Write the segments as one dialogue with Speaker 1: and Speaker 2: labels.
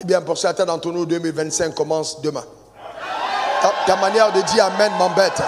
Speaker 1: bien, pour certains d'entre nous, 2025 commence demain. Ta manière de dire Amen m'embête.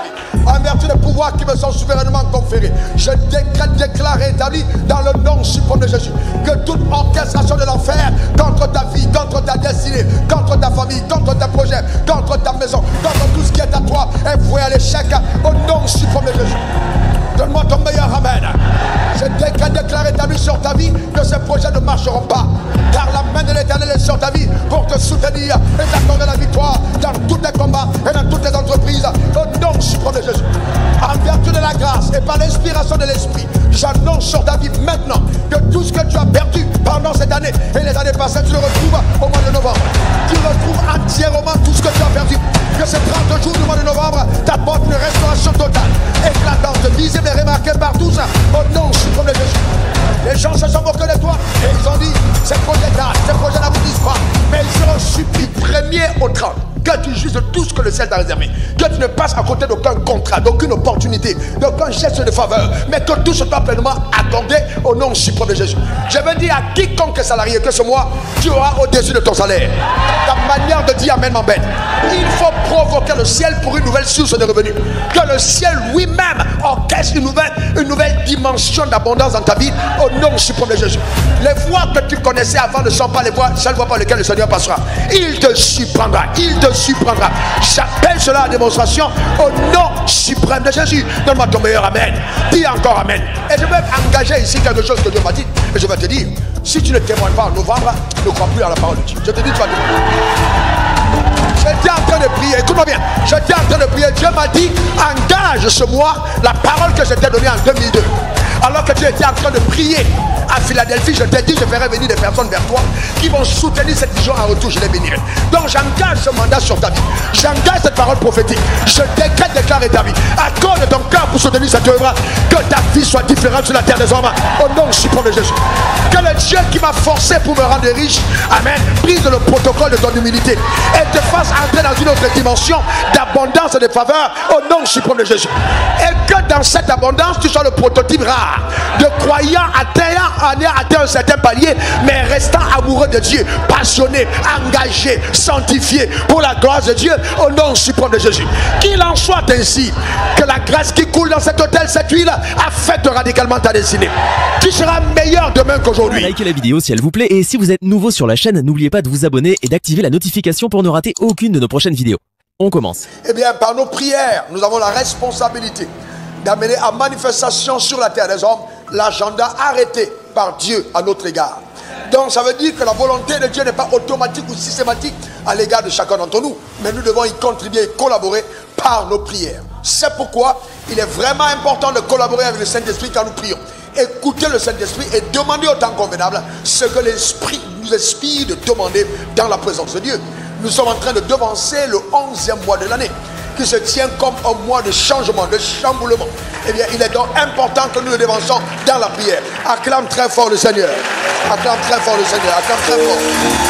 Speaker 1: En vertu des pouvoirs qui me sont souverainement conférés, je déclare et établis dans le nom suprême de Jésus que toute orchestration de l'enfer contre ta vie, contre ta destinée, contre ta famille, contre tes projets, contre ta maison, contre tout ce qui est à toi est voué à l'échec au nom suprême de Jésus. Donne-moi ton meilleur Amen. Je déclare établi sur ta vie que ces projets ne marcheront pas. Car la main de l'Éternel est sur ta vie pour te soutenir et t'accorder la victoire dans tous tes combats et dans toutes tes entreprises. Au nom suprême de Jésus. En vertu de la grâce et par l'inspiration de l'Esprit, j'annonce sur ta vie maintenant que tout ce que tu as perdu pendant cette année et les années passées, tu le retrouves au mois de novembre. Tu retrouves entièrement tout ce que tu as perdu. Que ces 30 jours du mois de novembre t'apportent une restauration totale, éclatante, visible et remarquée par tous. Au nom suprême de Jésus. Les gens se sont moqués de toi et ils ont dit ces projets n'aboutissent pas, mais ils seront suppliés premier au 30. Que tu juges tout ce que le ciel t'a réservé. Que tu ne passes à côté d'aucun contrat, d'aucune opportunité, d'aucun geste de faveur, mais que tout se soit pleinement accordé au nom suprême de Jésus. Je veux dire à quiconque est salarié que ce mois, tu auras au-dessus de ton salaire. Ta manière de dire Amen m'embête. Il faut provoquer le ciel pour une nouvelle source de revenus. Que le ciel lui-même orchestre une nouvelle dimension d'abondance dans ta vie au nom suprême de Jésus. Les voies que tu connaissais avant ne sont pas les voies, seules voies par lesquelles le Seigneur passera. Il te surprendra. Il te surprendra. J'appelle cela à démonstration au nom suprême de Jésus. Donne-moi ton meilleur Amen. Dis encore Amen. Et je vais engager ici quelque chose que Dieu m'a dit. Et je vais te dire, si tu ne témoignes pas en novembre, ne crois plus à la parole de Dieu. Je te dis, tu vas témoigner. J'étais en train de prier, écoute-moi bien. J'étais en train de prier. Dieu m'a dit, engage ce mois la parole que je t'ai donnée en 2002. Alors que tu étais en train de prier à Philadelphie, je t'ai dit, je ferai venir des personnes vers toi qui vont soutenir cette vision en retour, je les bénirai. Donc j'engage ce mandat sur ta vie. J'engage cette parole prophétique. Je déclare ta vie. Accorde ton cœur pour soutenir cette œuvre. Que ta vie soit différente sur la terre des hommes. Au nom suprême de Jésus. Que le Dieu qui m'a forcé pour me rendre riche, Amen, brise le protocole de ton humilité et te fasse entrer dans une autre dimension d'abondance et de faveur au nom suprême de Jésus. Et que dans cette abondance, tu sois le prototype rare de croyants atteignant un certain palier, mais restant amoureux de Dieu, passionné, engagé, sanctifié pour la grâce de Dieu au nom suprême de Jésus. Qu'il en soit ainsi, que la grâce qui coule dans cet hôtel, cette huile, affecte radicalement ta destinée. Tu seras meilleur demain qu'aujourd'hui.
Speaker 2: Likez la vidéo si elle vous plaît et si vous êtes nouveau sur la chaîne, n'oubliez pas de vous abonner et d'activer la notification pour ne rater aucune de nos prochaines vidéos. On commence.
Speaker 1: Eh bien, par nos prières, nous avons la responsabilité d'amener à manifestation sur la terre des hommes l'agenda arrêté par Dieu à notre égard. Donc ça veut dire que la volonté de Dieu n'est pas automatique ou systématique à l'égard de chacun d'entre nous, mais nous devons y contribuer et collaborer par nos prières. C'est pourquoi il est vraiment important de collaborer avec le Saint-Esprit quand nous prions. Écouter le Saint-Esprit et demander au temps convenable ce que l'Esprit nous inspire de demander dans la présence de Dieu. Nous sommes en train de devancer le 11e mois de l'année, qui se tient comme un mois de changement, de chamboulement. Eh bien, il est donc important que nous le devancions dans la prière. Acclame très fort le Seigneur. Acclame très fort le Seigneur. Acclame très fort.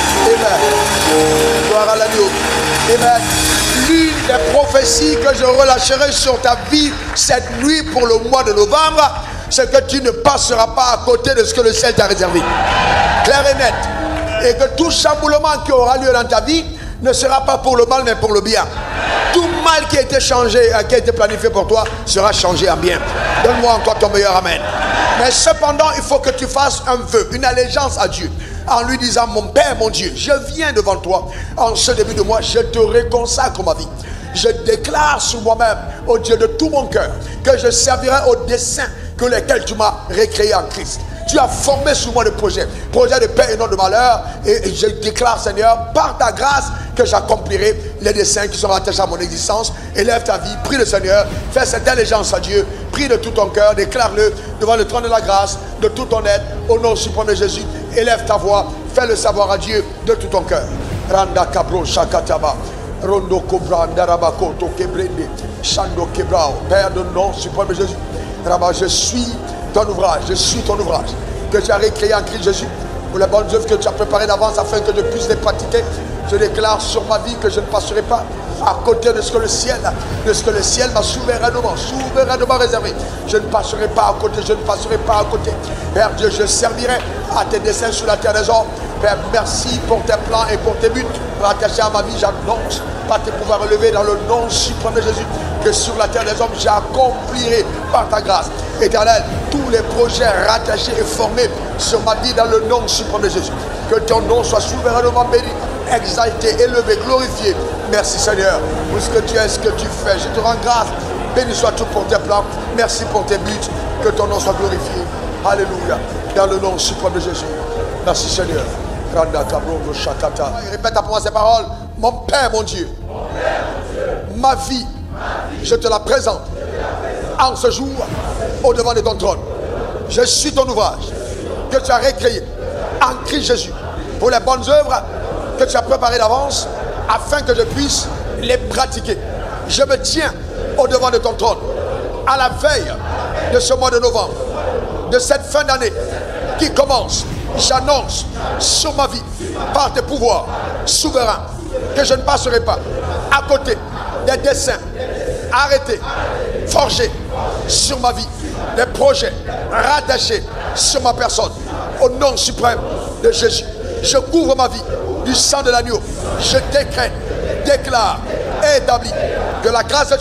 Speaker 1: Amen. Gloire à l'agneau. Amen. L'une des prophéties que je relâcherai sur ta vie cette nuit pour le mois de novembre, c'est que tu ne passeras pas à côté de ce que le ciel t'a réservé. Clair et net. Et que tout chamboulement qui aura lieu dans ta vie ne sera pas pour le mal, mais pour le bien. Tout mal qui a été changé, qui a été planifié pour toi, sera changé en bien. Donne-moi encore ton meilleur Amen. Mais cependant, il faut que tu fasses un vœu, une allégeance à Dieu, en lui disant, mon Père, mon Dieu, je viens devant toi, en ce début de mois, je te réconsacre ma vie. Je déclare sur moi-même, au Dieu de tout mon cœur, que je servirai au dessein que lesquels tu m'as récréé en Christ. Tu as formé sur moi le projet de paix et non de malheur. Et je déclare, Seigneur, par ta grâce, que j'accomplirai les desseins qui sont attachés à mon existence. Élève ta vie, prie le Seigneur, fais cette allégeance à Dieu, prie de tout ton cœur, déclare-le devant le trône de la grâce, de tout ton être, au nom suprême de Jésus. Élève ta voix, fais le savoir à Dieu de tout ton cœur. Randa kabro shakataba, rondo kobra ndarabako tokebrende, shando kebrao. Père de nom suprême de Jésus, Rabba, je suis ton ouvrage, je suis ton ouvrage que tu as récréé en Christ Jésus pour les bonnes œuvres que tu as préparées d'avance afin que je puisse les pratiquer. Je déclare sur ma vie que je ne passerai pas à côté de ce que le ciel m'a souverainement réservé. Je ne passerai pas à côté, je ne passerai pas à côté. Père Dieu, je servirai à tes desseins sur la terre des hommes Père, merci pour tes plans et pour tes buts rattachés à ma vie. J'annonce par tes pouvoirs relevés dans le nom suprême de Jésus que sur la terre des hommes, j'accomplirai par ta grâce. Éternel, tous les projets rattachés et formés sur ma vie dans le nom suprême de Jésus. Que ton nom soit souverainement béni, exalté, élevé, glorifié. Merci Seigneur pour ce que tu es, ce que tu fais. Je te rends grâce. Béni soit tout pour tes plans. Merci pour tes buts. Que ton nom soit glorifié. Alléluia. Dans le nom suprême de Jésus. Merci Seigneur. Répète après moi ces paroles. Mon Père, mon Dieu, ma vie, je te la présente en ce jour au devant de ton trône. Je suis ton ouvrage que tu as récréé en Christ Jésus pour les bonnes œuvres que tu as préparées d'avance afin que je puisse les pratiquer. Je me tiens au devant de ton trône à la veille de ce mois de novembre, de cette fin d'année qui commence. J'annonce sur ma vie par tes pouvoirs souverains que je ne passerai pas à côté des desseins arrêtés, forgés sur ma vie, des projets rattachés sur ma personne. Au nom suprême de Jésus, je couvre ma vie du sang de l'agneau. Je décrète, déclare et établis que la grâce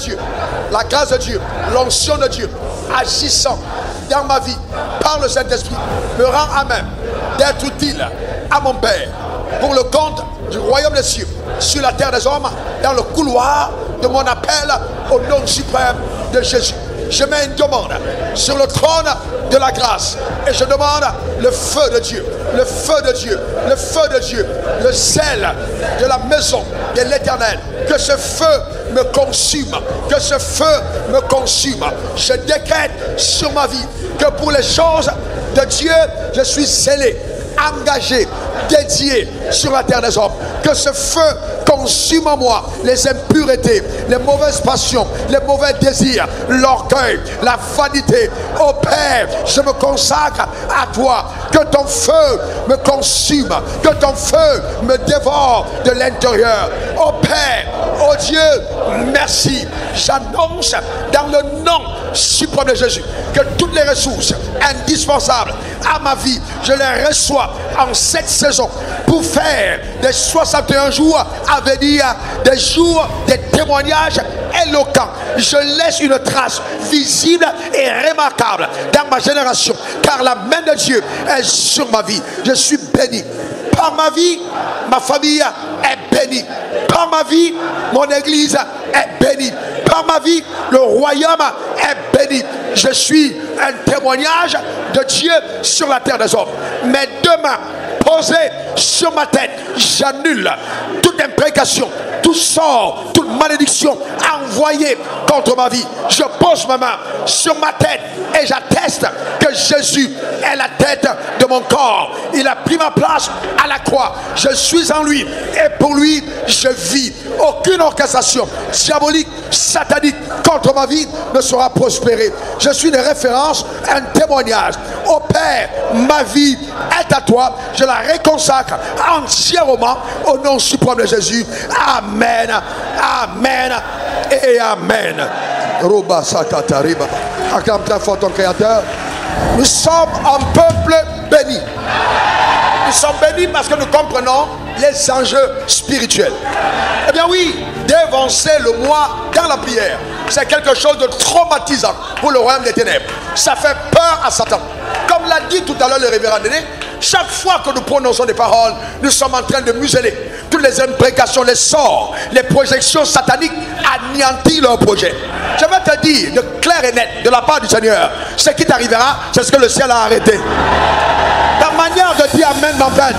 Speaker 1: de Dieu, l'onction de Dieu agissant dans ma vie par le Saint-Esprit me rend à même d'être utile à mon Père pour le compte du royaume des cieux sur la terre des hommes, dans le couloir de mon appel au nom suprême de Jésus. Je mets une demande sur le trône de la grâce et je demande le feu de Dieu, le feu de Dieu, le feu de Dieu, le sel de la maison de l'Éternel. Que ce feu me consume, que ce feu me consume. Je décrète sur ma vie que pour les choses de Dieu, je suis zélé, engagé, dédié sur la terre des hommes. Que ce feu consume en moi les impuretés, les mauvaises passions, les mauvais désirs, l'orgueil, la vanité. Oh Père, je me consacre à toi. Que ton feu me consume, que ton feu me dévore de l'intérieur. Oh Père, oh Dieu, merci. J'annonce dans le nom suprême de Jésus que toutes les ressources indispensables à ma vie, je les reçois en cette saison pour faire des 61 jours à venir, des jours, des témoignages éloquents. Je laisse une trace visible et remarquable dans ma génération, car la main de Dieu est sur ma vie. Je suis béni. Par ma vie, ma famille est bénie. Par ma vie, mon église est bénie. Par ma vie, le royaume est béni. Je suis un témoignage de Dieu sur la terre des hommes. Mes deux mains posées sur ma tête, j'annule toute imprécation, tout sort, toute malédiction envoyée contre ma vie. Je pose ma main sur ma tête et j'atteste que Jésus est la tête de mon corps. Il a pris ma place à la croix. Je suis en lui et pour lui je vis. Aucune orchestration diabolique, satanique contre ma vie ne sera prospérée. Je suis une référence, un témoignage. Ô Père, ma vie est à toi. Je la réconsacre entièrement au nom suprême de Jésus. Amen, amen et amen. Roba Sakata Riba. Acclame très fort ton Créateur. Nous sommes un peuple béni. Nous sommes bénis parce que nous comprenons les enjeux spirituels. Eh bien oui, dévancer le moi dans la prière, c'est quelque chose de traumatisant pour le royaume des ténèbres. Ça fait peur à Satan. Comme l'a dit tout à l'heure le révérend Denis, chaque fois que nous prononçons des paroles, nous sommes en train de museler toutes les imprécations, les sorts, les projections sataniques, anéantir leur projet. Je vais te dire de clair et net de la part du Seigneur, ce qui t'arrivera, c'est ce que le ciel a arrêté. Ta manière de dire amen m'embête.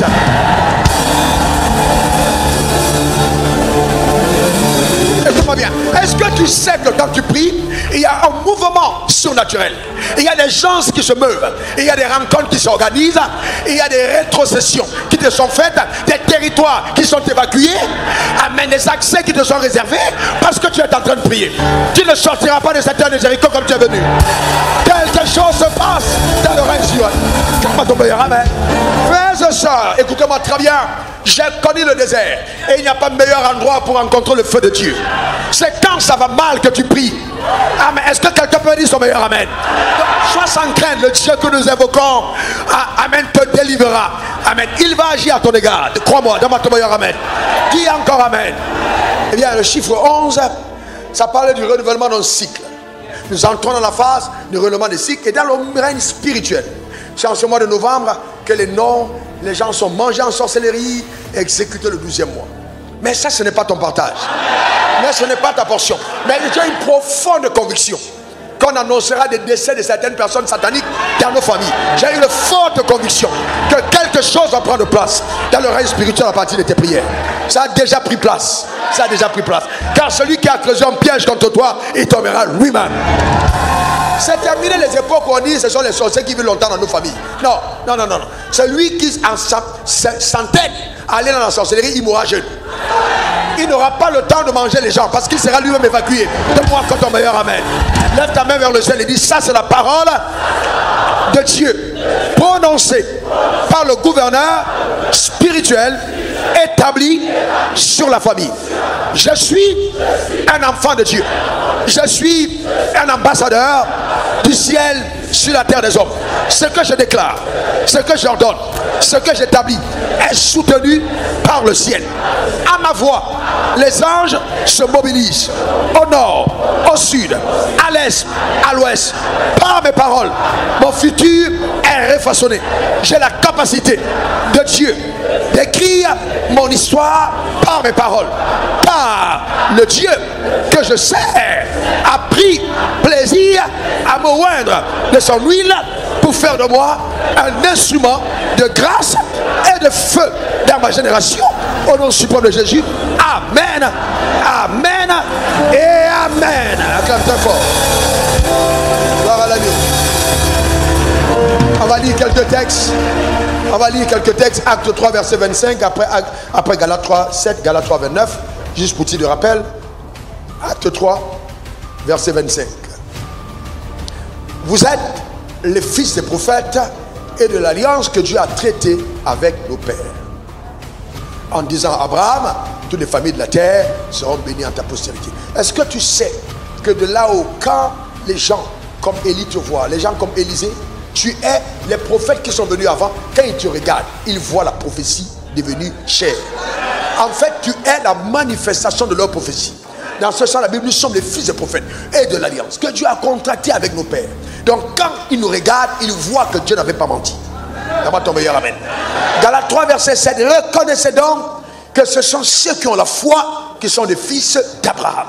Speaker 1: Écoute-moi bien. Est-ce que tu sais que quand tu pries, il y a un mouvement surnaturel? Il y a des gens qui se meuvent. Il y a des rencontres qui s'organisent. Il y a des rétrocessions qui te sont faites. Des territoires qui sont évacués. Amen. Des accès qui te sont réservés parce que tu es en train de prier. Tu ne sortiras pas de cette terre de Jéricho comme tu es venu. Quelque chose se passe dans le règne sur. Comment ton meilleur amen. Frères et sœurs, écoutez-moi très bien. J'ai connu le désert et il n'y a pas de meilleur endroit pour rencontrer le feu de Dieu. C'est quand ça va mal que tu pries. Amen. Est-ce que quelqu'un peut dire son meilleur amen? Donc, sois sans crainte, le Dieu que nous évoquons, amen, te délivrera. Amen. Il va agir à ton égard. Crois-moi, dans ma meilleur amen. Dis encore amen. Eh bien, le chiffre 11, ça parle du renouvellement d'un cycle. Nous entrons dans la phase du renouvellement des cycles et dans le règne spirituel. C'est en ce mois de novembre que les gens sont mangés en sorcellerie et exécutés le 12e mois. Mais ça, ce n'est pas ton partage. Mais ce n'est pas ta portion. Mais j'ai une profonde conviction qu'on annoncera des décès de certaines personnes sataniques dans nos familles. J'ai une forte conviction que quelque chose va prendre place dans le règne spirituel à partir de tes prières. Ça a déjà pris place. Ça a déjà pris place. Car celui qui a creusé un piège contre toi, il tombera lui-même. C'est terminé les époques où on dit ce sont les sorciers qui vivent longtemps dans nos familles. Non, non, non, non. Celui qui s'entête à aller dans la sorcellerie, il mourra jeune. Il n'aura pas le temps de manger les gens parce qu'il sera lui-même évacué. Donne-moi encore ton meilleur amen. Lève ta main vers le ciel et dis, ça c'est la parole de Dieu prononcée par le gouverneur spirituel établi sur la famille. Je suis un enfant de Dieu. Je suis un ambassadeur du ciel sur la terre des hommes. Ce que je déclare, ce que j'ordonne, ce que j'établis est soutenu par le ciel. À ma voix, les anges se mobilisent au nord, au sud, à l'est, à l'ouest. Par mes paroles, mon futur est refaçonné. J'ai la capacité de Dieu d'écrire mon histoire par mes paroles. Par le Dieu que je sers a pris plaisir à me oindre de son huile pour faire de moi un instrument de grâce et de feu dans ma génération. Au nom suprême de Jésus. Amen. Amen. Et amen. Acclame très fort. Gloire à l'agneau. On va lire quelques textes. On va lire quelques textes. Acte 3, verset 25. Après Galates 3, 7, Galates 3, 29. Juste pour titre de rappel. Acte 3, verset 25. Vous êtes les fils des prophètes et de l'alliance que Dieu a traitée avec nos pères. En disant à Abraham, toutes les familles de la terre seront bénies en ta postérité. Est-ce que tu sais que de là-haut, quand les gens comme Élie te voient, les gens comme Élisée, tu es les prophètes qui sont venus avant, quand ils te regardent, ils voient la prophétie devenue chair. En fait, tu es la manifestation de leur prophétie. Dans ce sens, la Bible, nous sommes les fils des prophètes et de l'alliance que Dieu a contracté avec nos pères. Donc, quand ils nous regardent, ils voient que Dieu n'avait pas menti. D'abord ton meilleur amen. Galates 3, verset 7. Reconnaissez donc que ce sont ceux qui ont la foi qui sont des fils d'Abraham.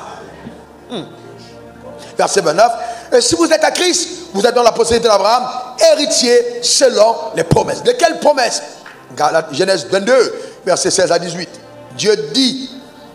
Speaker 1: Verset 29. Et si vous êtes à Christ, vous êtes dans la postérité d'Abraham, héritier selon les promesses. De quelles promesses? Genèse 22, verset 16 à 18. Dieu dit,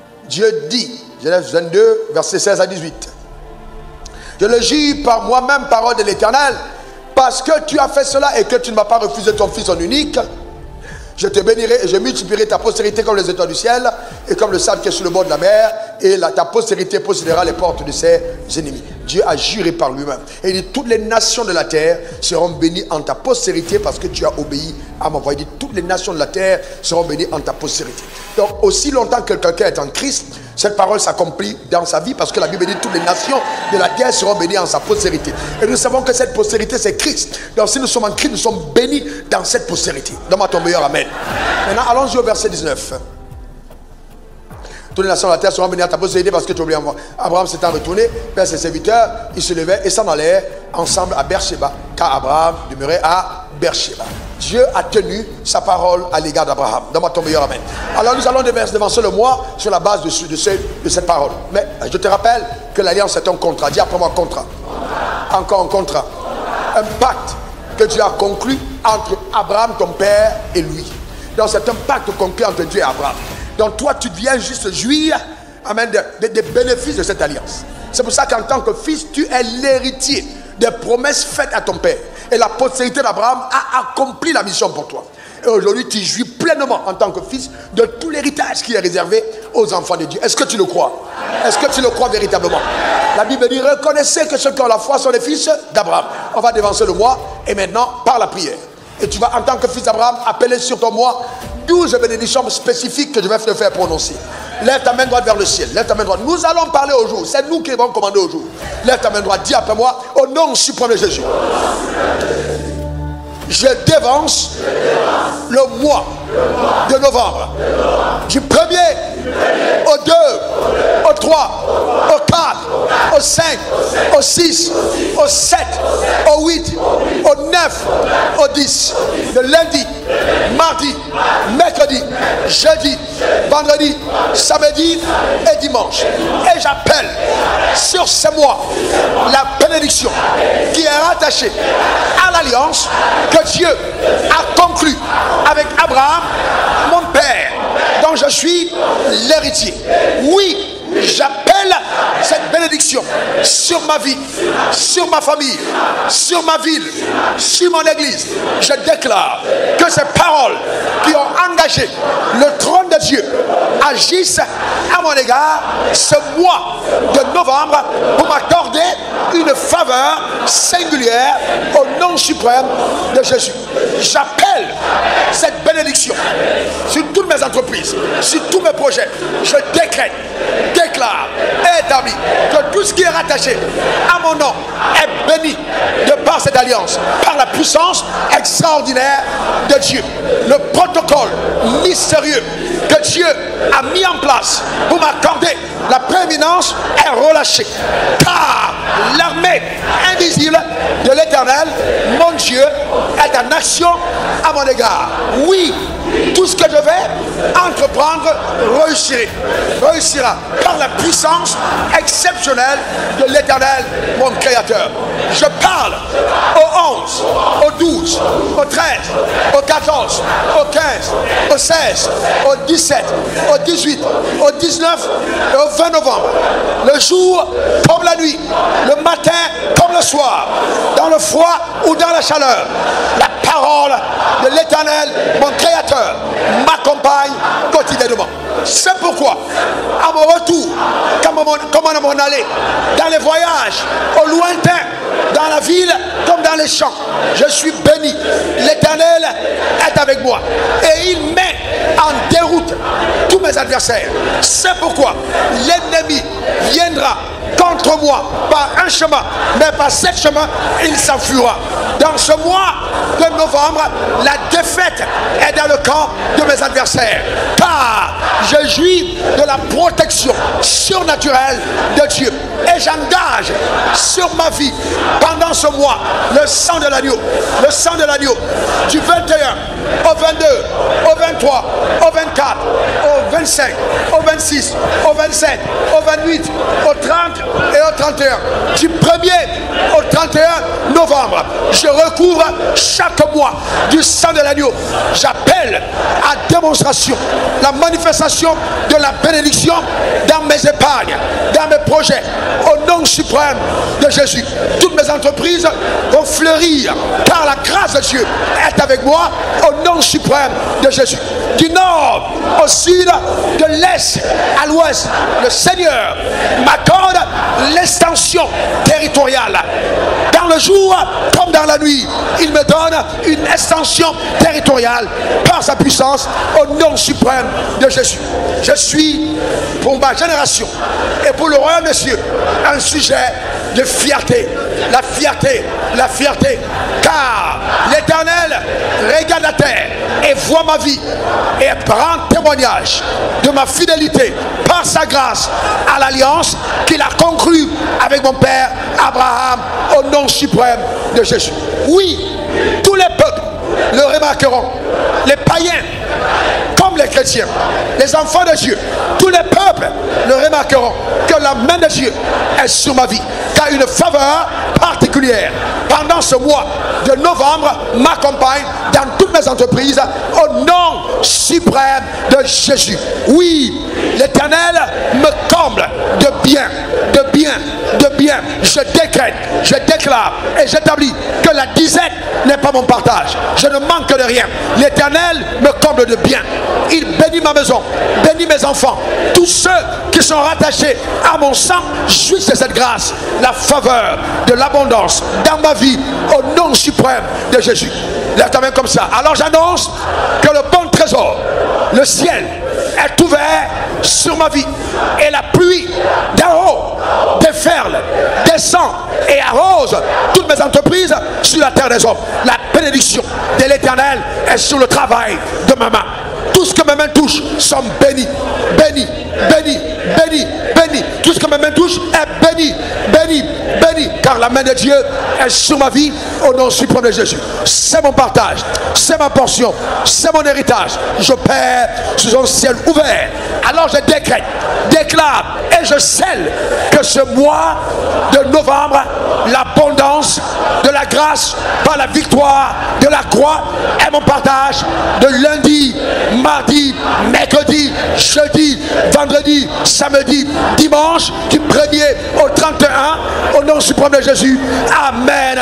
Speaker 1: Genèse 22, verset 16 à 18. Je le jure par moi-même, parole de l'Éternel, parce que tu as fait cela et que tu ne m'as pas refusé ton fils en unique, je te bénirai et je multiplierai ta postérité comme les étoiles du ciel et comme le sable qui est sur le bord de la mer, et ta postérité possédera les portes de ses ennemis. Dieu a juré par lui-même. Et il dit, toutes les nations de la terre seront bénies en ta postérité parce que tu as obéi à ma voix. Il dit, toutes les nations de la terre seront bénies en ta postérité. Donc, aussi longtemps que quelqu'un est en Christ, cette parole s'accomplit dans sa vie parce que la Bible dit, toutes les nations de la terre seront bénies en sa postérité. Et nous savons que cette postérité, c'est Christ. Donc, si nous sommes en Christ, nous sommes bénis dans cette postérité. Donne-moi ton meilleur amen. Maintenant, allons-y au verset 19. Toutes les nations de la terre seront bénies à ta postérité parce que tu as oublié à moi. Abraham s'étant retourné vers ses serviteurs, il se levait et s'en allait ensemble à Beersheba, car Abraham demeurait à Beersheba. Dieu a tenu sa parole à l'égard d'Abraham. Donne-moi ton meilleur amen. Alors nous allons devancer le mois sur la base de cette parole. Mais je te rappelle que l'alliance est un contrat. Dis après moi contrat. Encore un contrat. Un pacte que Dieu a conclu entre Abraham, ton père, et lui. Donc c'est un pacte conclu entre Dieu et Abraham. Donc toi tu viens juste jouir, amen, des bénéfices de cette alliance. C'est pour ça qu'en tant que fils, tu es l'héritier des promesses faites à ton père. Et la postérité d'Abraham a accompli la mission pour toi. Et aujourd'hui, tu jouis pleinement en tant que fils de tout l'héritage qui est réservé aux enfants de Dieu. Est-ce que tu le crois? Est-ce que tu le crois véritablement? La Bible dit, reconnaissez que ceux qui ont la foi sont les fils d'Abraham. On va devancer le mois et maintenant, par la prière. Et tu vas, en tant que fils d'Abraham, appeler sur ton mois 12 bénédictions spécifiques que je vais te faire prononcer. Lève ta main droite vers le ciel. Lève ta main droite. Nous allons parler au jour. C'est nous qui allons commander au jour. Lève ta main droite. Dis après moi, au nom suprême de Jésus. je dévance le mois de novembre. Du 1er au 2, au 3, au 4, au 5, au 6, au 7, au 8, au 9, au 10. Le lundi, mardi, mercredi, jeudi, vendredi, samedi et dimanche. Et j'appelle sur ces mois la bénédiction qui est rattachée à l'alliance que Dieu a conclue avec Abraham, mon père, dont je suis l'héritier. Oui, j'appelle cette bénédiction sur ma vie, sur ma famille, sur ma ville, sur mon église. Je déclare que ces paroles qui ont engagé le trône de Dieu agissent à mon égard ce mois de novembre pour m'accorder une faveur singulière au nom suprême de Jésus. J'appelle cette bénédiction sur toutes mes entreprises, sur tous mes projets. Je décrète, déclare et établit que tout ce qui est rattaché à mon nom est béni de par cette alliance, par la puissance extraordinaire de Dieu. Le protocole mystérieux que Dieu a mis en place pour m'accorder la prééminence est relâché, car l'armée invisible de l'Éternel, mon Dieu, est en action à mon égard. Oui, tout ce que je vais entreprendre réussira par la puissance exceptionnelle de l'Éternel, mon Créateur. Je parle au 11, au 12, au 13, au 14, au 15, au 16, au 17, au 18, au 19 et au 20 novembre. Le jour comme la nuit, le matin comme le soir, dans le froid ou dans la chaleur. La parole de l'Éternel, mon Créateur, m'accompagne quotidiennement. C'est pourquoi, à mon retour, comme à mon aller, dans les voyages, au lointain, dans la ville comme dans les champs, je suis béni. L'Éternel est avec moi et il met en déroute tous mes adversaires. C'est pourquoi l'ennemi viendra contre moi par un chemin, mais par 7 chemins, il s'enfuira. Dans ce mois de novembre, la défaite est dans le camp de mes adversaires, car je jouis de la protection surnaturelle de Dieu. Et j'engage sur ma vie, pendant ce mois, le sang de l'agneau, du 21 au 22, au 23, au 24, au 25, au 26, au 27, au 28, au 30 et au 31. Du 1er au 31 novembre, je recouvre chaque mois du sang de l'agneau. J'appelle à démonstration la manifestation de la bénédiction dans mes épargnes, dans mes projets, au nom suprême de Jésus. Toutes mes entreprises vont fleurir, car la grâce de Dieu est avec moi, au nom suprême de Jésus. Du nord au sud, de l'est à l'ouest, le Seigneur m'accorde l'extension territoriale. Dans le jour comme dans la nuit, il me donne une extension territoriale par sa puissance, au nom suprême de Jésus. Je suis, pour ma génération et pour le royaume des cieux, un sujet de fierté. La fierté, car l'Éternel regarde la terre et voit ma vie et prend témoignage de ma fidélité par sa grâce à l'alliance qu'il a conclue avec mon père Abraham, au nom suprême de Jésus. Oui, tous les peuples le remarqueront, les païens comme les chrétiens, les enfants de Dieu, tous les peuples le remarqueront, que la main de Dieu est sur ma vie, car une faveur particulière pendant ce mois de novembre m'accompagne dans toutes mes entreprises, au nom suprême de Jésus. Oui, l'Éternel me comble de bien. Je décrète, je déclare et j'établis que la disette n'est pas mon partage. Je ne manque de rien. L'Éternel me comble de bien. Il bénit ma maison, bénit mes enfants. Tous ceux qui sont rattachés à mon sang jouissent de cette grâce, la faveur de l'abondance dans ma vie, au nom suprême de Jésus. Lève ta main comme ça. Alors j'annonce que le bon trésor, le ciel, est ouvert sur ma vie, et la pluie d'en haut déferle, descend et arrose toutes mes entreprises sur la terre des hommes. La bénédiction de l'Éternel est sur le travail de ma main. Tout ce que mes mains touchent sont bénis, bénis, bénis, bénis, bénis. Tout ce que mes mains touchent est béni, béni, béni. Car la main de Dieu est sur ma vie au nom suprême de Jésus. C'est mon partage, c'est ma portion, c'est mon héritage. Je perds sous un ciel ouvert. Alors je décrète, déclare et je scelle que ce mois de novembre, l'abondance de la grâce par la victoire de la croix est mon partage de lundi, mardi, mercredi, jeudi, vendredi, samedi, dimanche, du 1er au 31, au nom suprême de Jésus. Amen,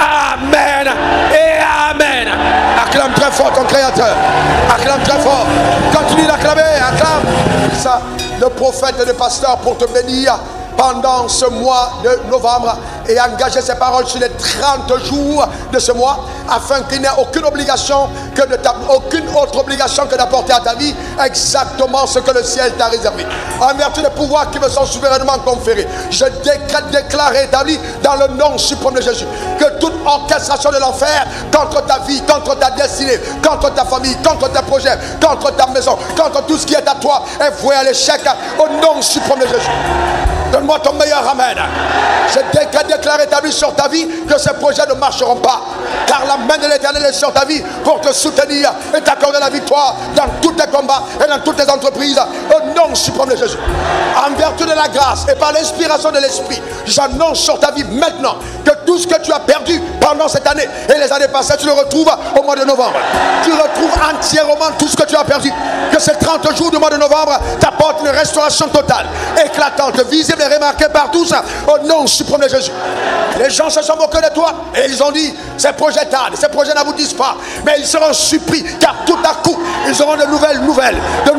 Speaker 1: amen et amen. Acclame très fort ton Créateur. Acclame très fort. Continue d'acclamer, acclame. Ça, le prophète et le pasteur pour te bénir pendant ce mois de novembre et engager ses paroles sur les 30 jours de ce mois afin qu'il n'y ait aucune obligation aucune autre obligation que d'apporter à ta vie exactement ce que le ciel t'a réservé. En vertu des pouvoirs qui me sont souverainement conférés, je décrète, déclare et établis dans le nom suprême de Jésus que toute orchestration de l'enfer contre ta vie, contre ta destinée, contre ta famille, contre tes projets, contre ta maison, contre tout ce qui est à toi est voué à l'échec au nom suprême de Jésus. Donne-moi ton meilleur amen. Je décrète, déclare, établi sur ta vie que ces projets ne marcheront pas. Car la main de l'Éternel est sur ta vie pour te soutenir et t'accorder la victoire dans tous tes combats et dans toutes tes entreprises. Au nom suprême de Jésus. En vertu de la grâce et par l'inspiration de l'Esprit, j'annonce sur ta vie maintenant que tout ce que tu as perdu pendant cette année et les années passées, tu le retrouves au mois de novembre. Tu retrouves entièrement tout ce que tu as perdu. Que ces 30 jours du mois de novembre t'apportent une restauration totale, éclatante, visible et remarquée par tous, au nom suprême de Jésus. Les gens se sont moqués de toi et ils ont dit ces projets tardent, ces projets n'aboutissent pas, mais ils seront surpris car tout à coup ils auront de nouvelles nouvelles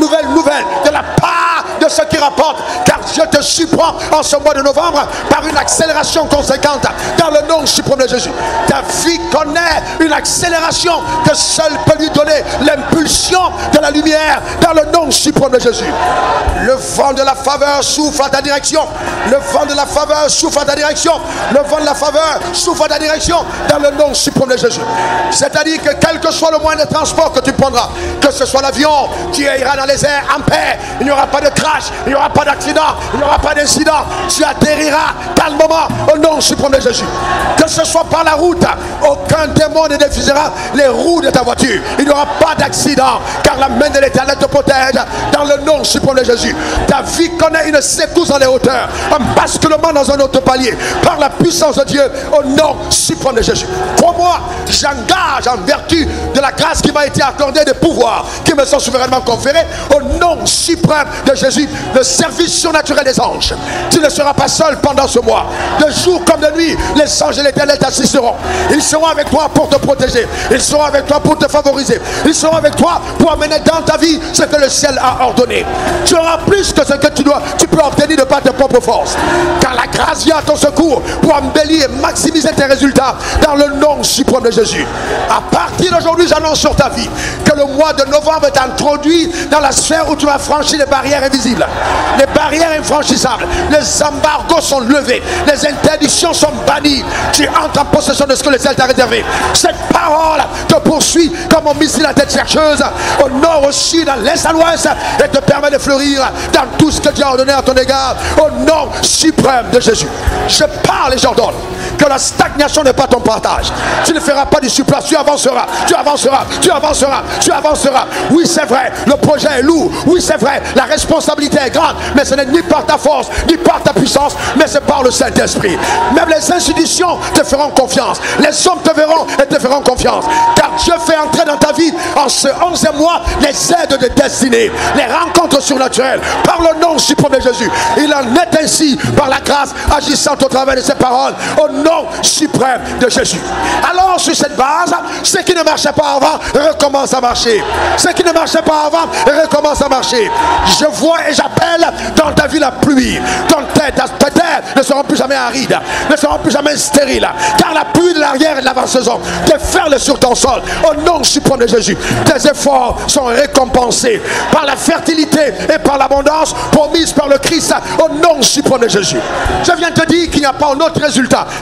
Speaker 1: de la part de ceux qui rapportent, car je te surprends en ce mois de novembre par une accélération conséquente dans le nom suprême de Jésus. Ta vie connaît une accélération que seul peut lui donner l'impulsion de la lumière dans le nom suprême de Jésus. Le vent de la faveur souffle à ta direction. Le vent de la faveur souffle à ta direction. Le vent de la faveur souffle à ta direction dans le nom suprême de Jésus. C'est-à-dire que quel que soit le moyen de transport que tu prendras, que ce soit l'avion, tu iras dans les airs en paix. Il n'y aura pas de crash, il n'y aura pas d'accident, il n'y aura pas d'incident. Tu atterriras calmement au nom suprême de Jésus. Que ce soit par la route, aucun démon ne défisera les roues de ta voiture. Il n'y aura pas d'accident car la main de l'Éternel te protège dans le nom suprême de Jésus. Ta vie connaît une secousse dans les hauteurs, un basculement dans un autre palier par la puissance de Dieu au nom suprême de Jésus. Pour moi, j'engage en vertu de la grâce qui m'a été accordée, des pouvoirs qui me sont souverainement conférés au nom suprême de Jésus, le service surnaturel des anges. Tu ne seras pas seul pendant ce mois. De jour comme de nuit, les anges de l'Éternel t'assisteront. Ils seront avec toi pour te protéger. Ils seront avec toi pour te favoriser. Ils seront avec toi pour amener dans ta vie ce que le ciel a ordonné. Tu auras plus que ce que tu peux obtenir de par tes propres forces. Car la grâce vient à ton secours pour embellir et maximiser tes résultats dans le nom suprême de Jésus. À partir d'aujourd'hui, j'annonce sur ta vie que le mois de novembre est introduit dans la sphère où tu vas franchir les barrières invisibles, les barrières infranchissables. Les embargos sont levés, les interdictions sont bannies. Tu entres en possession de ce que le ciel t'a réservé. Cette parole te poursuit comme un missile à tête chercheuse au nord, au sud, à l'est, à l'ouest, et te permet de fleurir dans tout ce que Dieu a ordonné à ton égard au nom suprême de Jésus. Je parle et j'ordonne que la stagnation n'est pas ton partage. Tu ne feras pas du surplace, tu avanceras, tu avanceras, tu avanceras, tu avanceras. Oui, c'est vrai, le projet est lourd. Oui, c'est vrai, la responsabilité est grande, mais ce n'est ni par ta force, ni par ta puissance, mais c'est par le Saint-Esprit. Même les institutions te feront confiance. Les hommes te verront et te feront confiance. Car Dieu fait entrer dans ta vie en ce 11e mois les aides de destinée, les rencontres surnaturelles, par le nom suprême de Jésus. Il en est ainsi par la grâce agissant au travers de ses paroles au nom suprême de Jésus. Alors sur cette base, ce qui ne marchait pas avant recommence à marcher. Ce qui ne marchait pas avant recommence à marcher. Je vois et j'appelle dans ta vie la pluie. Tes terres ne seront plus jamais arides, ne seront plus jamais stériles, car la pluie de l'arrière et de l'avant-saison déferle sur ton sol au nom suprême de Jésus. Tes efforts sont récompensés par la fertilité et par l'abondance promise par le Christ au nom suprême de Jésus. Je viens te dire qu'il n'y a pas un autre résultat que l'abondance.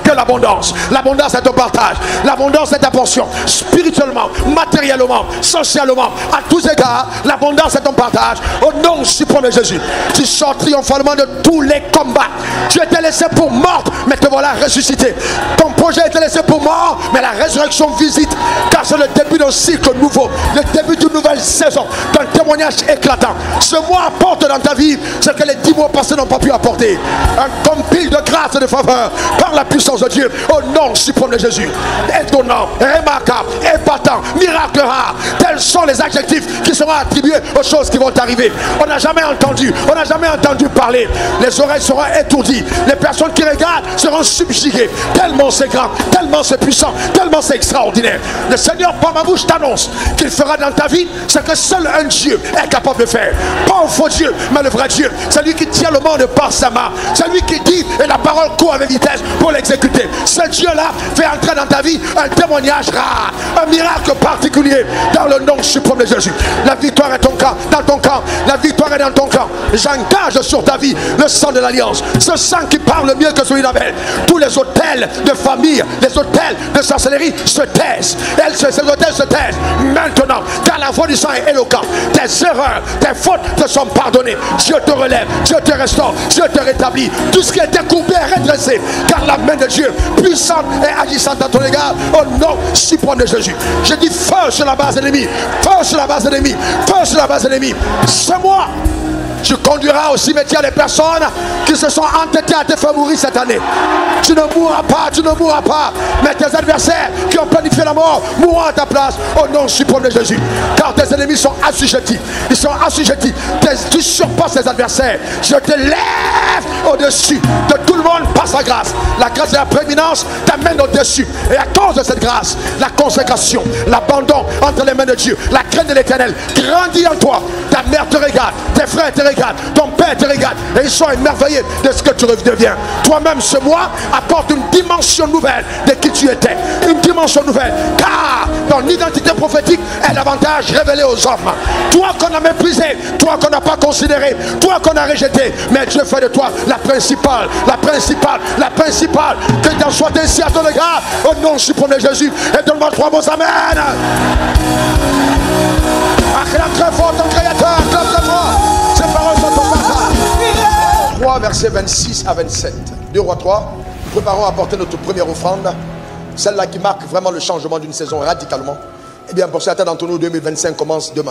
Speaker 1: l'abondance. L'abondance est ton partage. L'abondance est ta portion. Spirituellement, matériellement, socialement, à tous égards, l'abondance est ton partage. Au nom suprême de Jésus, tu sors triomphalement de tous les combats. Tu étais laissé pour mort, mais te voilà ressuscité. Ton projet était laissé pour mort, mais la résurrection visite. Car c'est le début d'un cycle nouveau, le début d'une nouvelle saison, d'un témoignage éclatant. Ce mois apporte dans ta vie ce que les 10 mois passés n'ont pas pu apporter. Un compil de grâce et de faveur par la puissance de Dieu, au nom suprême de Jésus. Étonnant, remarquable, épatant, miracle rare, tels sont les adjectifs qui seront attribués aux choses qui vont arriver. On n'a jamais entendu parler. Les oreilles seront étourdies, les personnes qui regardent seront subjuguées. Tellement c'est grand, tellement c'est puissant, tellement c'est extraordinaire. Le Seigneur par ma bouche t'annonce qu'il fera dans ta vie ce que seul un Dieu est capable de faire. Pas un faux Dieu, mais le vrai Dieu. C'est lui qui tient le monde par sa main. C'est lui qui dit et la parole court avec vitesse pour l'exécuter. Ce Dieu-là fait entrer dans ta vie un témoignage rare, un miracle particulier dans le nom suprême de Jésus. La victoire est ton camp, dans ton camp. La victoire est dans ton camp. J'engage sur ta vie le sang de l'alliance. Ce sang qui parle mieux que celui d'Abel. Tous les hôtels de famille, les hôtels de sorcellerie se taisent. Ces hôtels se taisent maintenant, car la voix du sang est éloquente. Tes erreurs, tes fautes te sont pardonnées. Dieu te relève, Dieu te restaure, Dieu te rétablit. Tout ce qui était courbé est redressé, car la main de Dieu puissante et agissante à ton égard, au nom suprême de Jésus. Je dis feu sur la base de l'ennemi, feu sur la base de l'ennemi, feu sur la base de l'ennemi. C'est moi. Tu conduiras au cimetière les personnes qui se sont entêtées à te faire mourir cette année. Tu ne mourras pas, tu ne mourras pas. Mais tes adversaires qui ont planifié la mort mourront à ta place au nom suprême de Jésus. Car tes ennemis sont assujettis. Ils sont assujettis. Tu surpasses tes adversaires. Je te lève au-dessus de tout le monde par sa grâce. La grâce et la prééminence t'amènent au-dessus. Et à cause de cette grâce, la consécration, l'abandon entre les mains de Dieu, la crainte de l'Éternel grandit en toi. Ta mère te regarde, tes frères te regardent, ton père te regarde, et ils sont émerveillés de ce que tu deviens. Toi-même ce mois apporte une dimension nouvelle de qui tu étais, une dimension nouvelle, car ton identité prophétique est davantage révélée aux hommes. Toi qu'on a méprisé, toi qu'on n'a pas considéré, toi qu'on a rejeté, mais Dieu fait de toi la principale, que t'en sois ainsi à ton égard, au nom suprême de Jésus. Et donne-moi 3 mots, amen. Acclame très fort ton Créateur, acclame très fort. Ces paroles sont ton partage. 3 versets 26 à 27. 2 Rois 3. Nous préparons à apporter notre première offrande, celle-là qui marque vraiment le changement d'une saison radicalement. Et bien pour certains d'entre nous, 2025 commence demain.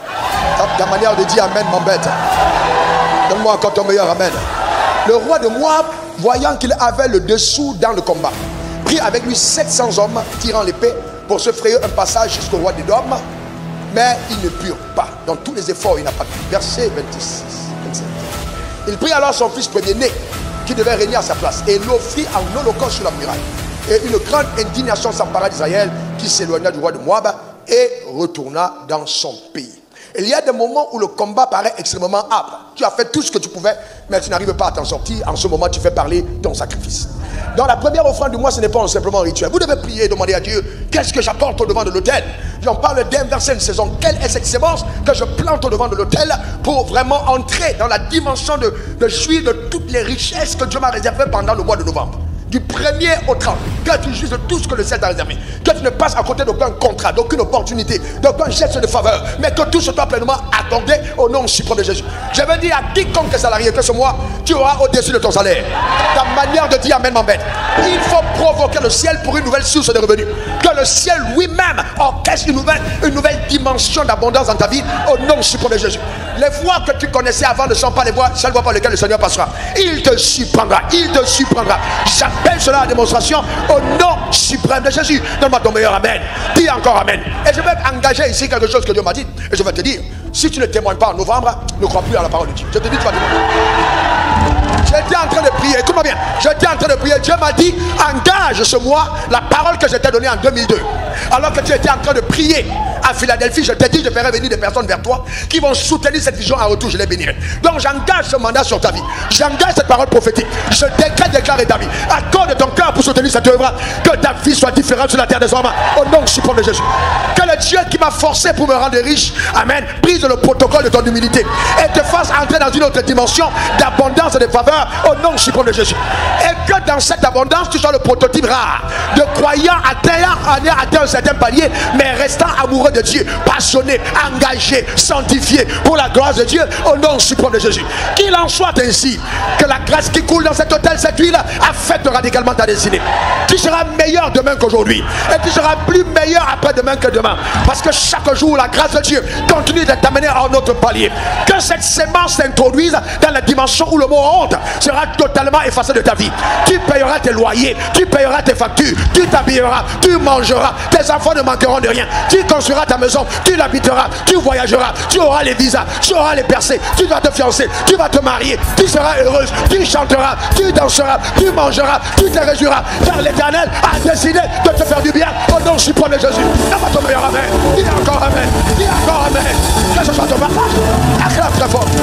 Speaker 1: Ta manière de dire amen m'embête. Donne-moi encore ton meilleur amen. Le roi de Moab, voyant qu'il avait le dessous dans le combat, prit avec lui 700 hommes tirant l'épée pour se frayer un passage jusqu'au roi d'Édom. Mais ils ne purent pas. Dans tous les efforts, il n'a pas pu. Verset 26, 27. Il prit alors son fils premier-né, qui devait régner à sa place, et l'offrit en holocauste sur la muraille. Et une grande indignation s'empara d'Israël, qui s'éloigna du roi de Moab et retourna dans son pays. Il y a des moments où le combat paraît extrêmement âpre. Tu as fait tout ce que tu pouvais, mais tu n'arrives pas à t'en sortir. En ce moment, tu fais parler ton sacrifice. Dans la première offrande du mois, ce n'est pas simplement un rituel. Vous devez prier et demander à Dieu, qu'est-ce que j'apporte au devant de l'autel? J'en parle d'inverser une saison. Quelle est cette sémence que je plante au devant de l'autel pour vraiment entrer dans la dimension de jouir de toutes les richesses que Dieu m'a réservées pendant le mois de novembre? Du 1er au 30, que tu juges de tout ce que le ciel t'a réservé, que tu ne passes à côté d'aucun contrat, d'aucune opportunité, d'aucun geste de faveur, mais que tout se soit pleinement accordé au nom suprême de Jésus. Je veux dire à quiconque est salarié que ce mois, tu auras au-dessus de ton salaire. Ta manière de dire amen m'embête. Il faut provoquer le ciel pour une nouvelle source de revenus. Que le ciel lui-même orchestre une nouvelle dimension d'abondance dans ta vie au nom suprême de Jésus. Les voies que tu connaissais avant ne sont pas les voies, celles par lesquelles le Seigneur passera. Il te surprendra, il te surprendra. J'appelle cela à la démonstration au nom suprême de Jésus. Donne-moi ton meilleur amen. Dis encore amen. Et je vais engager ici quelque chose que Dieu m'a dit. Et je vais te dire, si tu ne témoignes pas en novembre, ne crois plus à la parole de Dieu. Je te dis, tu vas témoigner. J'étais en train de prier, écoute-moi bien. J'étais en train de prier. Dieu m'a dit, engage ce mois la parole que je t'ai donnée en 2002. Alors que tu étais en train de prier à Philadelphie, je t'ai dit, je ferai venir des personnes vers toi qui vont soutenir cette vision en retour, je les bénirai. Donc j'engage ce mandat sur ta vie. J'engage cette parole prophétique. Je déclare ta vie. Accorde ton cœur pour soutenir cette œuvre. Que ta vie soit différente sur la terre des hommes. Au nom suprême de Jésus. Que le Dieu qui m'a forcé pour me rendre riche, amen, brise le protocole de ton humilité et te fasse entrer dans une autre dimension d'abondance et de faveur au nom suprême de Jésus. Et que dans cette abondance, tu sois le prototype rare de croyants ayant atteint un certain palier, mais restant amoureux de Dieu, passionné, engagé, sanctifié pour la grâce de Dieu au nom suprême de Jésus. Qu'il en soit ainsi, que la grâce qui coule dans cet hôtel, cette huile, affecte radicalement ta destinée. Tu seras meilleur demain qu'aujourd'hui, et tu seras plus meilleur après-demain que demain, parce que chaque jour, la grâce de Dieu continue de t'amener à un autre palier. Que cette sémence s'introduise dans la dimension où le mot honte sera totalement effacé de ta vie. Tu payeras tes loyers, tu payeras tes factures, tu t'habilleras, tu mangeras, tes enfants ne manqueront de rien. Tu construiras ta maison, tu l'habiteras, tu voyageras, tu auras les visas, tu auras les percées, tu vas te fiancer, tu vas te marier, tu seras heureuse, tu chanteras, tu danseras, tu mangeras, tu te réjouiras, car l'Éternel a décidé de te faire du bien au nom suprême de Jésus. Donne-moi ton meilleur amen. Dis encore amen. Dis encore amen. Que ce soit ton partage. Acclame très fort.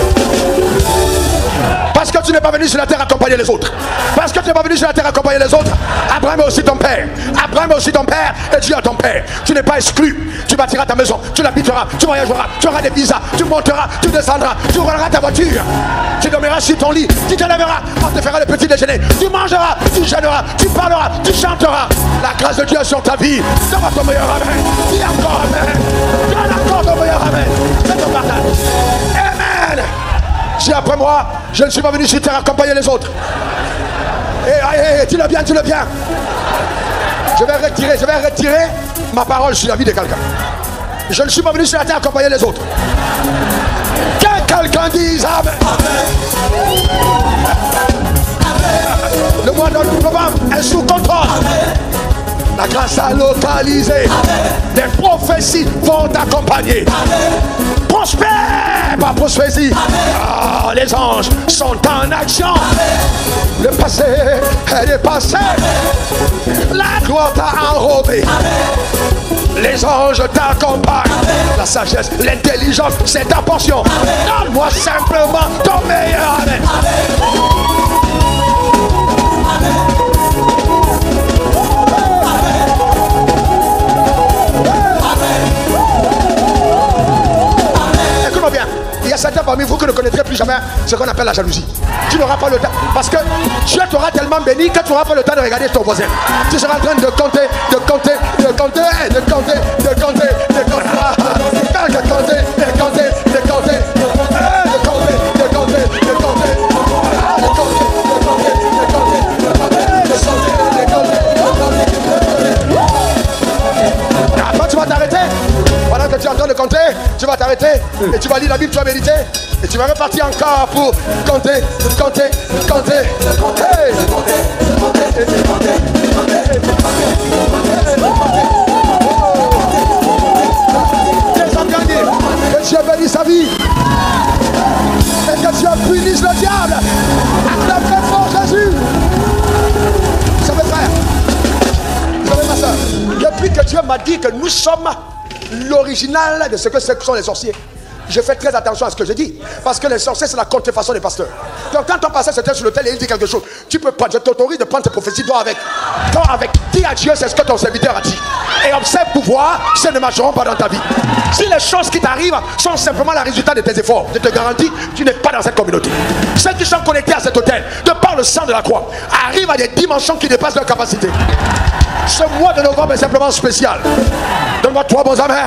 Speaker 1: Parce que tu n'es pas venu sur la terre accompagner les autres. Parce que tu n'es pas venu sur la terre accompagner les autres. Abraham est aussi ton père. Abraham est aussi ton père. Et Dieu est ton père. Tu n'es pas exclu. Tu bâtiras ta maison. Tu l'habiteras. Tu voyageras. Tu auras des visas. Tu monteras. Tu descendras. Tu rouleras ta voiture. Tu dormiras sur ton lit. Tu te lèveras. On te fera le petit déjeuner. Tu mangeras. Tu gêneras. Tu parleras. Tu chanteras. La grâce de Dieu est sur ta vie. Donne-moi ton meilleur amen. Dis encore amen. Donne encore ton meilleur amen. C'est ton partage. Amen. Si après moi, je ne suis pas venu sur terre accompagner les autres. Tu le bien, tu le bien. Je vais retirer ma parole sur la vie de quelqu'un. Je ne suis pas venu sur la terre accompagner les autres. Que quelqu'un dise amen. Le mois de novembre est sous contrôle. La grâce a localisé. Des prophéties vont t'accompagner. Prospère par prophétie. Ah, les anges sont en action. Le passé est dépassé. La gloire t'a enrobé. Les anges t'accompagnent. La sagesse, l'intelligence, c'est ta portion. Donne-moi simplement ton meilleur amen. Écoute-moi bien. Il y a certains parmi vous qui ne connaîtrez plus jamais ce qu'on appelle la jalousie. Tu n'auras pas le temps. Parce que Dieu t'aura tellement béni que tu n'auras pas le temps de regarder ton voisin. Tu seras en train de compter. Après tu vas t'arrêter. Pendant que tu es en train de compter, tu vas t'arrêter et tu vas lire la Bible, tu vas méditer et tu vas repartir encore pour compter. Que Dieu bénisse sa vie et que Dieu punisse le diable. Acclame très fort Jésus. Vous savez frère, vous savez ma soeur, depuis que Dieu m'a dit que nous sommes l'original de ce que sont les sorciers, je fais très attention à ce que je dis. Parce que les sorciers, c'est la contrefaçon des pasteurs. Donc quand ton pasteur se tient sur l'autel et il dit quelque chose, tu peux prendre, je t'autorise de prendre tes prophéties, toi avec. Dis à Dieu, c'est ce que ton serviteur a dit. Et observe pour voir si elles ne marcheront pas dans ta vie. Si les choses qui t'arrivent sont simplement le résultat de tes efforts, je te garantis, tu n'es pas dans cette communauté. Ceux qui sont connectés à cet hôtel, de par le sang de la croix, arrivent à des dimensions qui dépassent leur capacité. Ce mois de novembre est simplement spécial. Donne-moi 3 bons amen.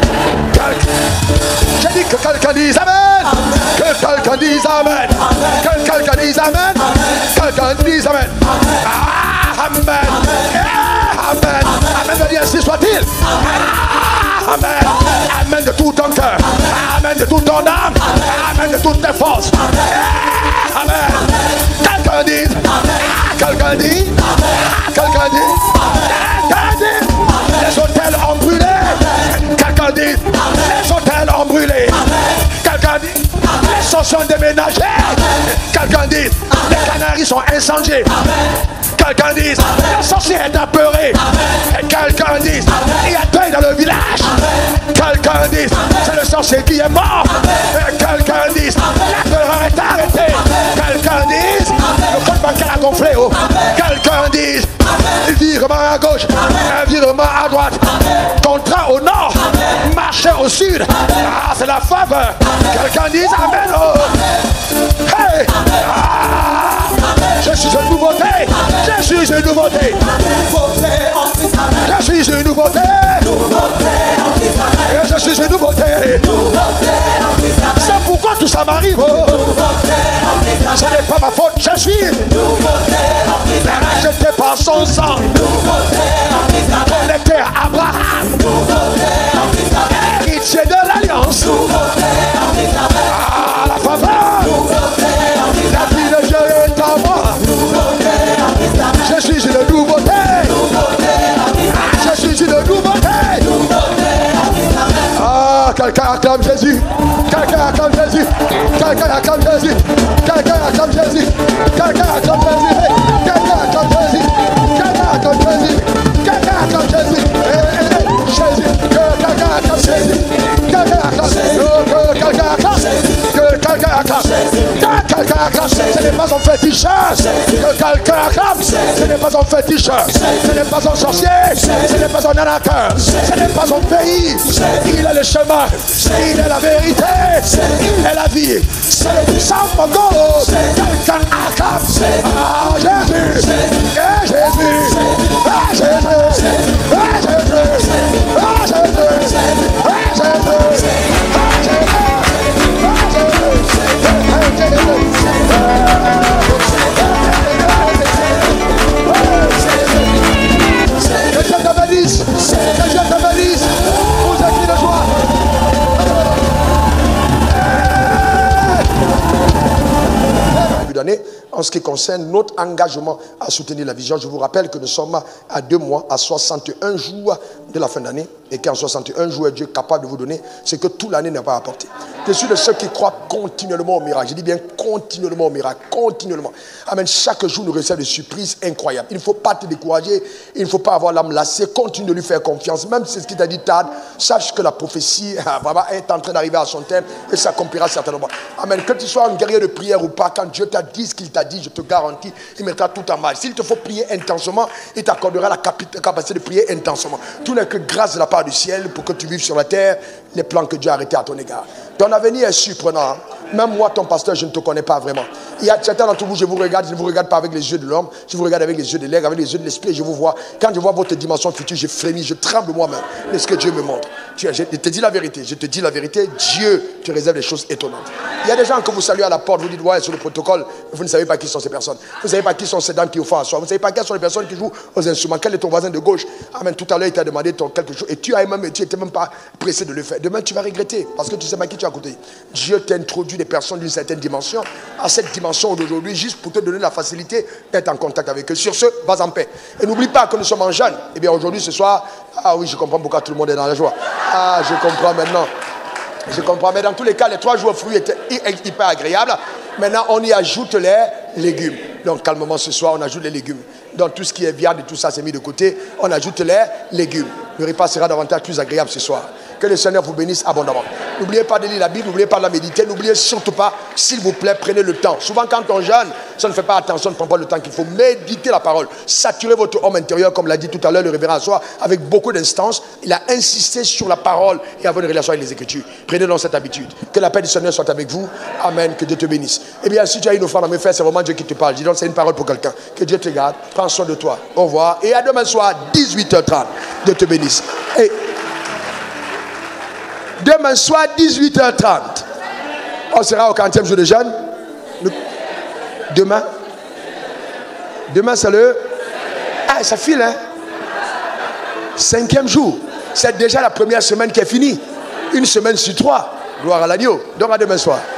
Speaker 1: J'ai dit que quelqu'un dise amen. Que quelqu'un dise amen. Que quelqu'un dise amen. Quelqu'un dise amen. Amen. Amen. Amen de Dieu, ainsi soit-il. Amen. Amen de tout ton cœur. Amen de toute ton âme. Amen de toutes tes forces. Amen. Quelqu'un dise. Quelqu'un dit. Quelqu'un dit. Quelqu'un dit. Les hôtels ont brûlé. Quelqu'un dit. Les hôtels ont brûlé. Quelqu'un dit. Les sorciers ont déménagé. Quelqu'un dit. Les canaries sont incendiés. Quelqu'un dit. Le sorcier est apeuré. Et quelqu'un dit. Il y a deuil dans le village. Quelqu'un dit. C'est le sorcier qui est mort. Et quelqu'un dit. La peur est arrêtée. Quelqu'un dit. Le compte bancaire a gonflé. Oh. Quelqu'un dit. Virement à gauche. Un virement à droite. Contrat au nord. Marché au sud. Ah, c'est la faveur. Quelqu'un dit amen. Oh. Hey. Ah, je suis une nouveauté. m'arrive. Ce n'est pas ma faute, je suis racheté par son sang. Connecté à Abraham, héritier de l'alliance. Ah, la faveur, la vie de Dieu est en moi. Je suis une nouveauté. Je suis une nouveauté. Ah, quelqu'un acclame Jésus. Quelqu'un acclame Jésus. Quelqu'un acclame Jésus. Quelqu'un acclame Jésus. Quelqu'un acclame Jésus. Quelqu'un acclame Jésus. Quelqu'un acclame Jésus. Quelqu'un acclame Jésus. Jésus. Quelqu'un acclame Jésus. Quelqu'un acclame Jésus. Quelqu'un acclame. Quelqu'un acclame. Quelqu'un acclame. Ce n'est pas un féticheur. Que quelqu'un acclame. Ce n'est pas un féticheur. Ce n'est pas un sorcier. Ce n'est pas un arnaqueur. Ce n'est pas un pays. Il est le chemin. Il est la vérité. Il est la vie. C'est le sang mon dos. Quelqu'un acclame. Ah Jésus. Ah Jésus. Ah Jésus. Ah Jésus. Ah Jésus. Ah Jésus. Que Dieu te bénisse. Que Dieu te bénisse. Vous êtes de joie. En ce qui concerne notre engagement à soutenir la vision, je vous rappelle que nous sommes à 2 mois, à 61 jours de la fin d'année, et qu'en 61 jours, Dieu est capable de vous donner ce que toute l'année n'a pas apporté. Je suis de ceux qui croient continuellement au miracle. Je dis bien continuellement au miracle, continuellement. Amen. Chaque jour, nous recevons des surprises incroyables. Il ne faut pas te décourager, il ne faut pas avoir l'âme lassée. Continue de lui faire confiance. Même si c'est ce qu'il t'a dit, Tad, sache que la prophétie vraiment est en train d'arriver à son terme et s'accomplira certainement. Amen. Que tu sois un guerrier de prière ou pas, quand Dieu t'a dit ce qu'il t'a dit, je te garantis, il mettra tout en marche. S'il te faut prier intensement, il t'accordera la capacité de prier intensement. Tout n'est que grâce de la part du ciel pour que tu vives sur la terre les plans que Dieu a arrêtés à ton égard. Ton avenir est surprenant. Hein? Même moi, ton pasteur, je ne te connais pas vraiment. Il y a certains d'entre vous, je vous regarde, je ne vous regarde pas avec les yeux de l'homme, je vous regarde avec les yeux de l'air, avec les yeux de l'esprit, je vous vois. Quand je vois votre dimension future, je frémis, je tremble moi-même de ce que Dieu me montre. Je te dis la vérité, je te dis la vérité, Dieu te réserve des choses étonnantes. Il y a des gens que vous saluez à la porte, vous dites, ouais, sur le protocole, vous ne savez pas qui sont ces personnes. Vous ne savez pas qui sont ces dames qui offrent à soi. Vous ne savez pas quelles sont les personnes qui jouent aux instruments. Quel est ton voisin de gauche? Amen. Tout à l'heure, il t'a demandé quelque chose et tu n'étais même pas pressé de le faire. Demain, tu vas regretter parce que tu ne sais pas qui tu as à côté. Dieu t'introduit des personnes d'une certaine dimension à cette dimension d'aujourd'hui juste pour te donner la facilité d'être en contact avec eux. Sur ce, vas en paix. Et n'oublie pas que nous sommes en jeûne. Eh bien, aujourd'hui, ce soir, ah oui, je comprends pourquoi tout le monde est dans la joie. Ah, je comprends maintenant. Je comprends, mais dans tous les cas, les 3 jours fruits étaient hyper agréables. Maintenant, on y ajoute les légumes. Donc, calmement, ce soir, on ajoute les légumes. Donc, tout ce qui est viande et tout ça, c'est mis de côté. On ajoute les légumes. Le repas sera davantage plus agréable ce soir. Que le Seigneur vous bénisse abondamment. N'oubliez pas de lire la Bible, n'oubliez pas de la méditer, n'oubliez surtout pas, s'il vous plaît, prenez le temps. Souvent, quand on jeûne, ça ne fait pas attention, ne prend pas le temps qu'il faut. Méditer la parole. Saturez votre homme intérieur, comme l'a dit tout à l'heure le révérend Assoir, avec beaucoup d'instance. Il a insisté sur la parole et avoir une relation avec les Écritures. Prenez donc cette habitude. Que la paix du Seigneur soit avec vous. Amen. Que Dieu te bénisse. Eh bien, si tu as une offrande à me faire, c'est vraiment Dieu qui te parle. Dis donc, c'est une parole pour quelqu'un. Que Dieu te garde. Prends soin de toi. Au revoir. Et à demain soir, 18h30. Dieu te bénisse. Et demain soir, 18h30. On sera au 40e jour de jeûne. Demain, c'est le... Ah, ça file, hein? 5e jour. C'est déjà la première semaine qui est finie. 1 semaine sur 3. Gloire à l'agneau. Donc à demain soir.